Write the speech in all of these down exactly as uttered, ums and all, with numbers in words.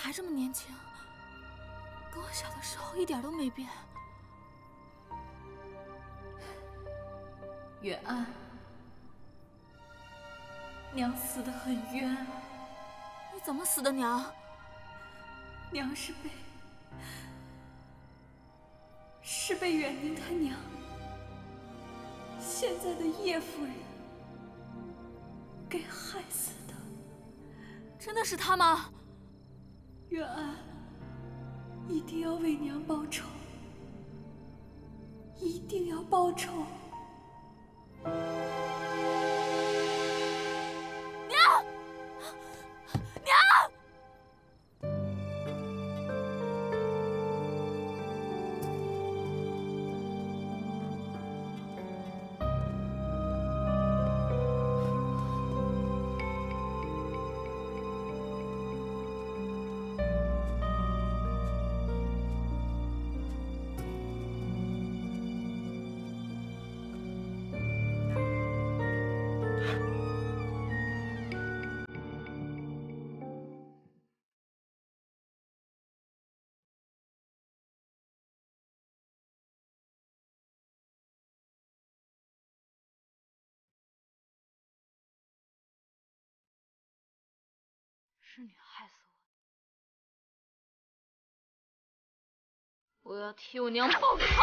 还这么年轻，跟我小的时候一点都没变。 远安，娘死得很冤。 你怎么死的，娘？ 娘是被是被远宁他娘，现在的叶夫人给害死的。 真的是他吗？ 远安，一定要为娘报仇，一定要报仇。 娘，娘！是你害死我，我要替我娘报仇！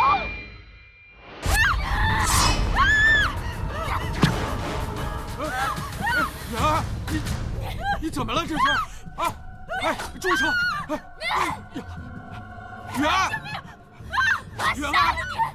远安，你你怎么了？这是啊！哎，住手！哎，远安，远安！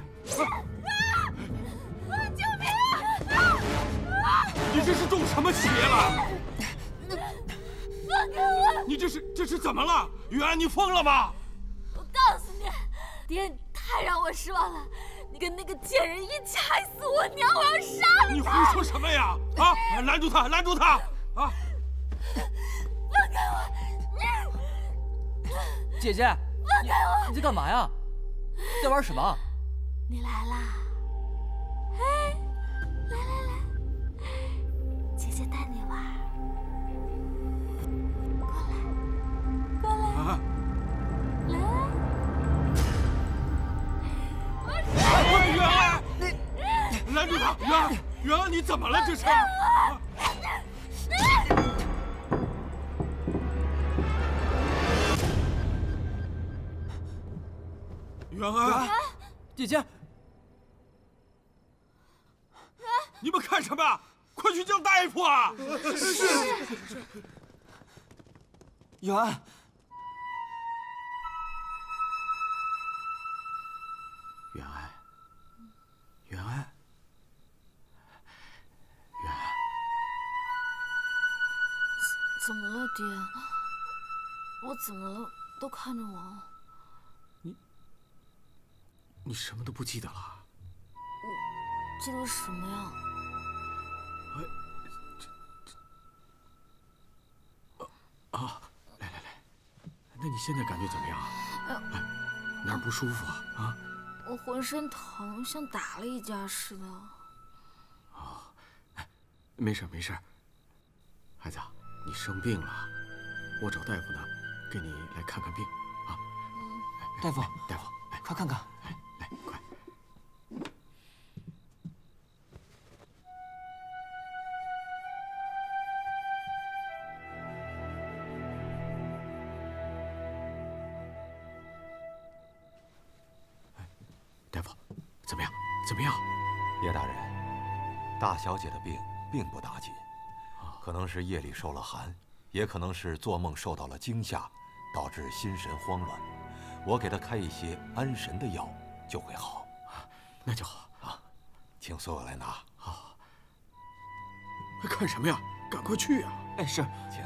救命！ 你这是中什么邪了？ 放开我！ 你这是这是怎么了？远安，你疯了吗？ 我告诉你，爹，你太让我失望了！你跟那个贱人一起害死我娘，我要杀了他！ 你胡说什么呀？啊！拦住他！拦住他！啊！ 放开我！你姐姐， 放开我！ 你在干嘛呀？在玩什么？ 你来啦！哎，来来来，姐姐带你玩。过来，过来， 啊！ 来！我哎，远安，你拦住他！远安，远安，你怎么了？这是？啊远安， 姐姐， 你们看什么呀？快去叫大夫啊！ 是。远安， 远安，远安，远安， 怎么了，爹？我怎么了？都看着我。 你什么都不记得了？ 记得什么呀？ 哎，这这……啊，来来来，那你现在感觉怎么样？哎，哪儿不舒服啊？啊？ 我浑身疼，像打了一架似的。 哦，哎，没事没事。孩子，你生病了，我找大夫呢，给你来看看病啊。 大夫， 大夫，哎， 快看看。 哎，来，快。大夫，怎么样？怎么样？ 叶大人，大小姐的病并不打紧，可能是夜里受了寒，也可能是做梦受到了惊吓，导致心神慌乱。我给她开一些安神的药，就会好。 那就好啊，请所有来拿。 好。还看什么呀？赶快去呀！ 哎，是， 请。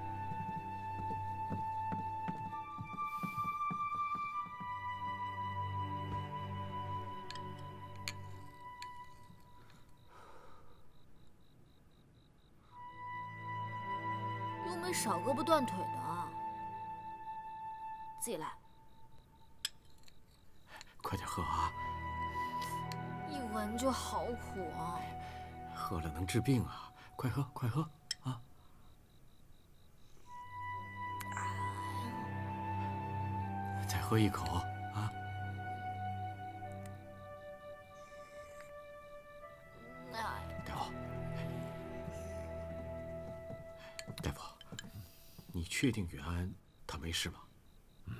又没少胳膊断腿的，自己来。 快点喝啊！ 一闻就好苦啊！ 喝了能治病啊！快喝，快喝啊！ 喝一口啊。大夫，大夫，你确定远安他没事吗？嗯。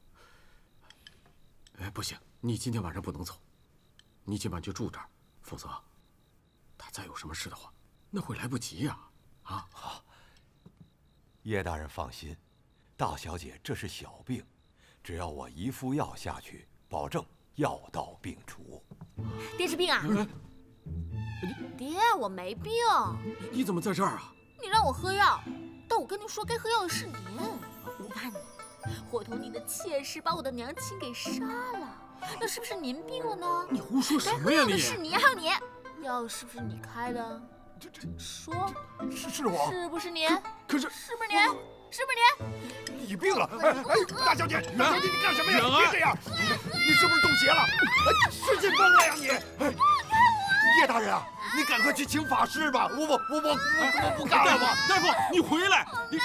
哎，不行，你今天晚上不能走，你今晚就住这儿，否则他再有什么事的话，那会来不及呀！啊， 好。叶大人放心，大小姐这是小病，只要我一副药下去，保证药到病除。 爹是病啊？爹，我没病。 你怎么在这儿啊？ 你让我喝药，但我跟你说，该喝药的是您。你看你，伙同您的妾室把我的娘亲给杀了，那是不是您病了呢？ 你胡说什么呀你？ 该喝药的是你，还有你，药是不是你开的？ 这这说， 是是我， 是不是您？ 可是是不是您？是不是你病了！哎哎，大小姐，大小姐，你干什么呀？别这样！你是不是中邪了？哎，使劲蹦了呀你！哎，叶大人啊，你赶快去请法师吧！我我我我我我不干了！我大夫，你回来！你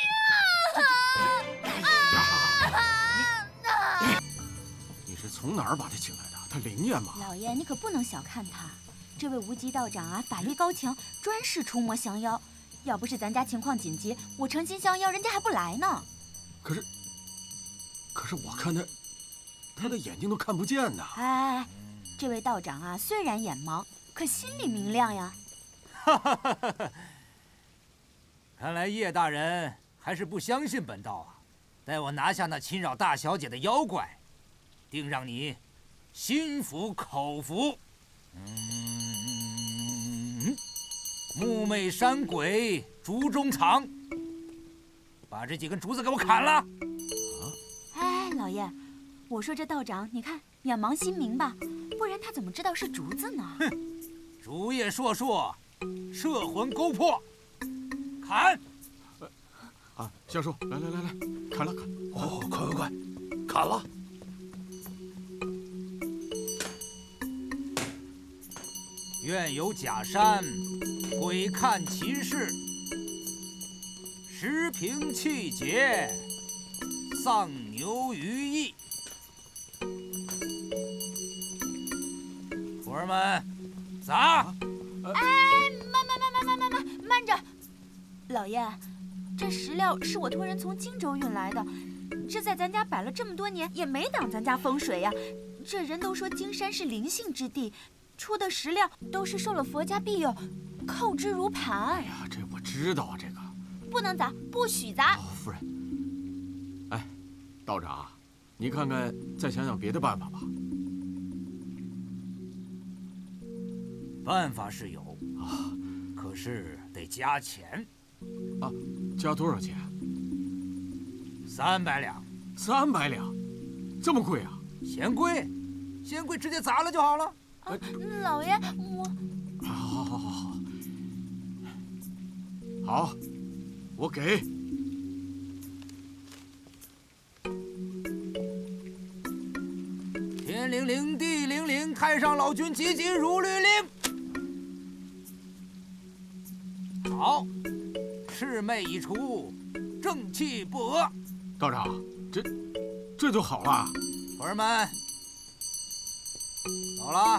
没病！ 哎呀，你你是从哪儿把他请来的？他灵验吗？ 老爷，你可不能小看他，这位无极道长啊，法力高强，专是出没降妖。要不是咱家情况紧急，我诚心相邀，人家还不来呢。 可是，可是我看他，他的眼睛都看不见呐。 哎哎，这位道长啊，虽然眼盲，可心里明亮呀。 哈哈哈哈！看来叶大人还是不相信本道啊！待我拿下那侵扰大小姐的妖怪，定让你心服口服。嗯，木魅山鬼竹中藏，把这几根竹子给我砍了！啊！ 哎，老爷，我说这道长，你看眼盲心明吧，不然他怎么知道是竹子呢？ 哼，竹叶烁烁，摄魂勾魄，砍！ 啊，香叔，来来来来，砍了砍！ 哦，快快快，砍了！ 愿有假山，鬼看其事；时平气节，丧牛于义。徒儿们，砸！ 哎，慢慢慢慢慢慢慢慢着，老爷，这石料是我托人从荆州运来的，这在咱家摆了这么多年，也没挡咱家风水呀。这人都说金山是灵性之地。出的石料都是受了佛家庇佑，扣之如盘。 哎呀，这我知道啊，这个不能砸，不许砸。 哦，夫人，哎，道长，你看看，再想想别的办法吧。 办法是有啊，可是得加钱。 啊，加多少钱？ 三百两。 三百两，这么贵啊？ 嫌贵，嫌贵直接砸了就好了。 啊，老爷，我…… 好，好，好，好，好，好，我给。 天灵灵，地灵灵，太上老君急急如律令。好，魑魅已除，正气不阿。 道长，这这就好了。 徒儿们。走了，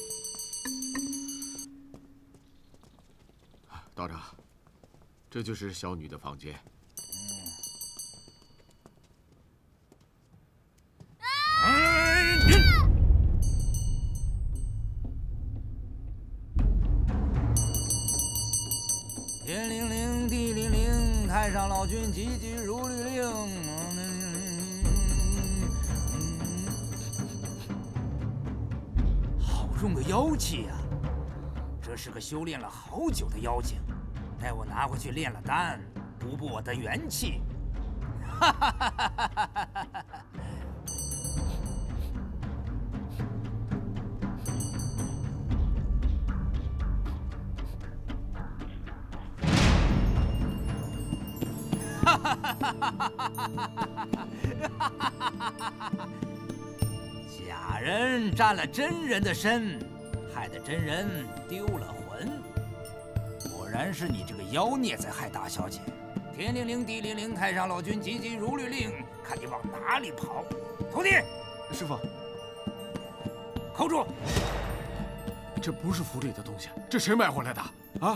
道长，这就是小女的房间。 嗯。天灵灵，地灵灵，太上老君急急如律令。中个妖气呀！这是个修炼了好久的妖精，待我拿回去炼了丹，补补我的元气。哈哈哈哈哈哈！哈哈哈哈哈！假人占了真人的身，害得真人丢了魂。果然是你这个妖孽在害大小姐！天灵灵，地灵灵，太上老君急急如律令， 看你往哪里跑！徒弟， 师傅， 扣住！ 这不是府里的东西，这谁买回来的啊？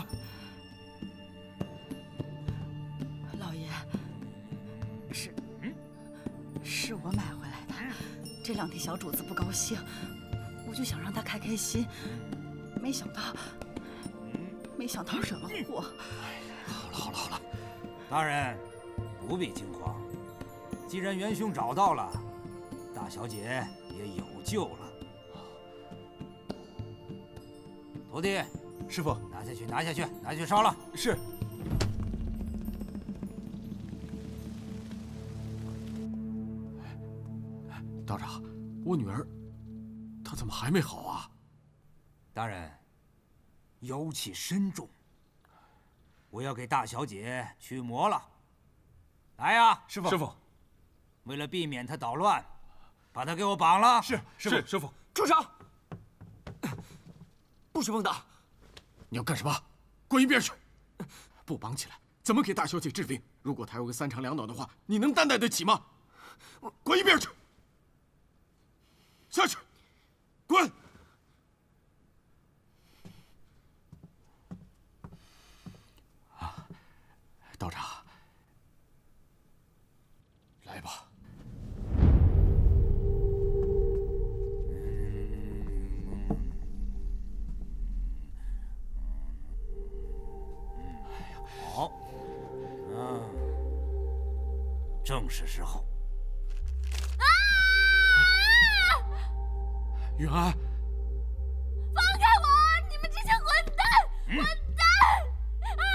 老爷，是，是我买回来的。这两天小主子不高兴，我就想让他开开心，没想到，没想到惹了祸。 好了好了好了， 大人不必惊慌，既然元凶找到了，大小姐也有救了。徒弟， 师傅， 拿下去，拿下去，拿下去烧了。 是。 道长，我女儿，她怎么还没好啊？ 大人，妖气深重，我要给大小姐驱魔了。来呀， 师傅， 师傅， 为了避免她捣乱，把她给我绑了。 是是是，师傅。 住手！不许蹦跶！ 你要干什么？滚一边去！不绑起来，怎么给大小姐治病？如果她有个三长两短的话，你能担待得起吗？滚一边去！下去，滚！啊，道长，来吧。 好，嗯，正是时候。 云安， 放开我！你们这些混蛋！混蛋！啊！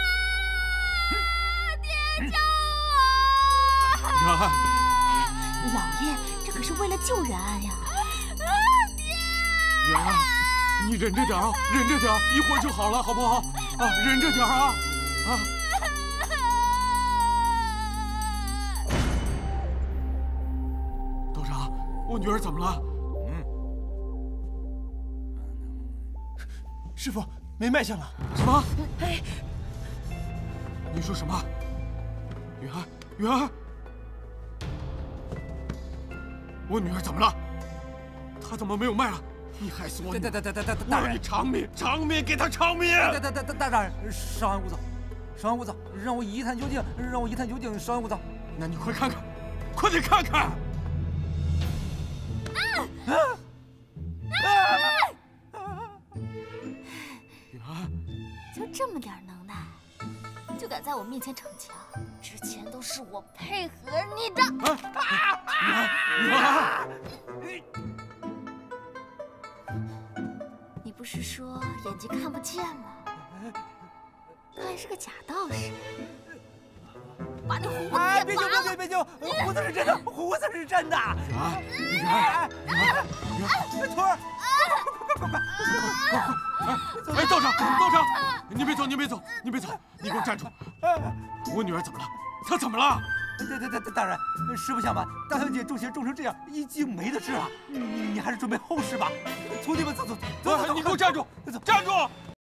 爹救我！ 云安， 老爷，这可是为了救元安呀！ 啊，爹！ 云安，你忍着点啊，忍着点，一会儿就好了，好不好？啊，忍着点啊！啊！道长，我女儿怎么了？ 师傅，没脉象了。 什么？哎，你说什么？云安，云安，我女儿怎么了？她怎么没有脉了？你害死我女儿！ 大大大大大我让你偿命，偿命，给她偿命！ 大大大大大大人，稍安勿躁，稍安勿躁，让我一探究竟，让我一探究竟，稍安勿躁。 那你快看看，快点看看！啊！ 就这么点能耐，就敢在我面前逞强？之前都是我配合你的。 啊！云安， 你不是说眼睛看不见吗？他还是个假道士，把你胡子哎，别给拔了！ 救！别别救！胡子是真的，胡子是真的！ 云安，云安，云安，云安， 徒儿， 哎，道长，道长，你别走，你别走，你别走，你给我站住！我女儿怎么了？她怎么了？ 大大大大人，实不相瞒，大小姐中邪重成这样，已经没得治了。你你还是准备后事吧。徒弟们，走走走走走！ 你给我站住！站住！